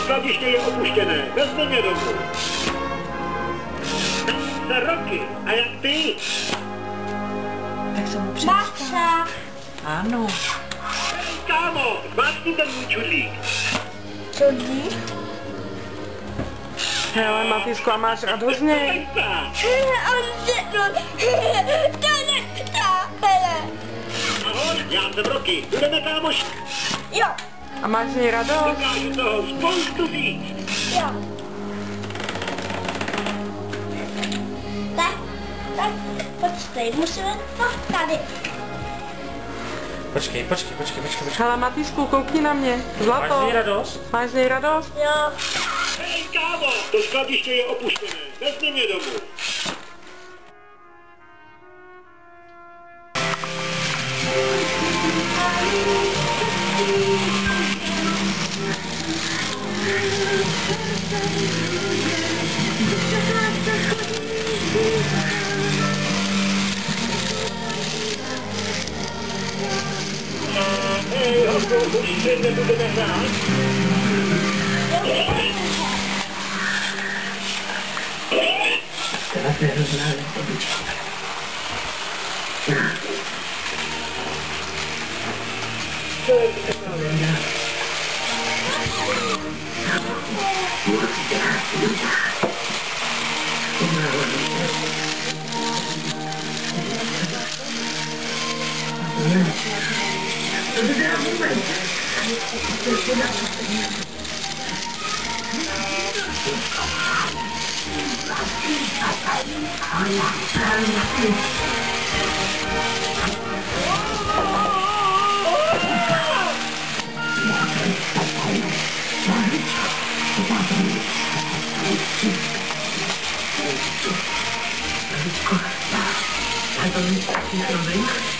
skladiště je opuštěné. Vezmi mě domů. Za roky. A jak ty? Tak se mu představ. Bacha. Ano. Hej, kámo, zmáčkni ten můj čudlík. Čudlík? Hele, Matýsku, a máš radost z něj? On řekl, to nechce, hele. Ahoj, já jsem Roky. Budeme kámoši. Jo, A máš z něj radost? Dokážu toho spoustu víc. jo. Tak, počkej, musíme to tady. Počkej. Hele, Matýsku, koukni na mě. Zlato. Máš z něj radost? Máš z něj radost? Jo, Hej, kámo, to skladiště je opuštěné. Vezmi mě domů. Hej, Honko, už se nebudeme hrát? I don't think